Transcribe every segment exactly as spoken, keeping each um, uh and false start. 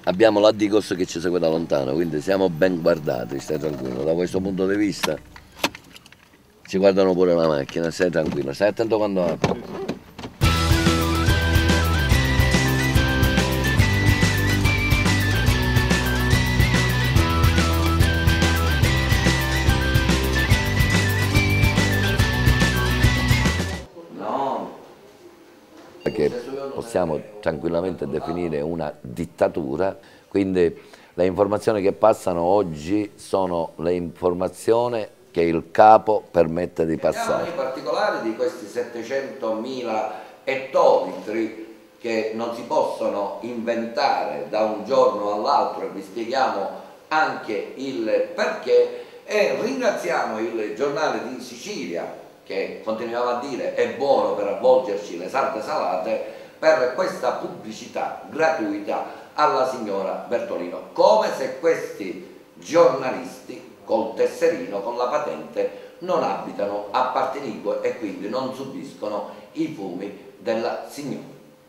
abbiamo l'Adigos che ci segue da lontano, quindi siamo ben guardati, stai tranquillo. Da questo punto di vista ci guardano pure la macchina, stai tranquillo, stai attento quando apri. Che possiamo tranquillamente definire una dittatura, quindi le informazioni che passano oggi sono le informazioni che il capo permette di passare. Vediamo i particolari di questi settecentomila ettolitri che non si possono inventare da un giorno all'altro, e vi spieghiamo anche il perché, e ringraziamo il Giornale di Sicilia che continuiamo a dire è buono per avvolgerci le sarde salate, per questa pubblicità gratuita alla signora Bertolino, come se questi giornalisti col tesserino, con la patente, non abitano a Partinico e quindi non subiscono i fumi della signora.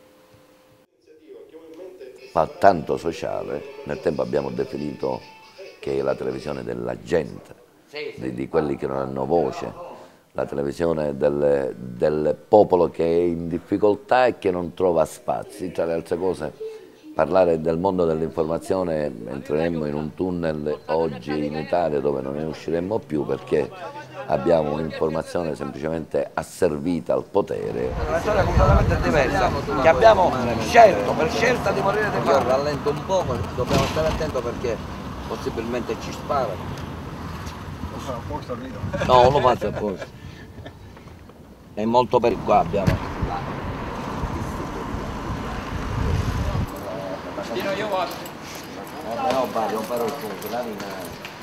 Fa tanto sociale, nel tempo abbiamo definito che è la televisione della gente, di, di quelli che non hanno voce, la televisione del, del popolo che è in difficoltà e che non trova spazi. Tra le altre cose, parlare del mondo dell'informazione, entreremmo in un tunnel oggi in Italia dove non ne usciremmo più, perché abbiamo un'informazione semplicemente asservita al potere. Una storia completamente diversa, che abbiamo scelto, per scelta di morire di fame. Io rallento un po', dobbiamo stare attenti perché possibilmente ci sparano. Lo fa apposta al video. No, non lo faccio apposta. È molto per qua abbiamo. Io vado. Eh, no, vado, non farò il punto,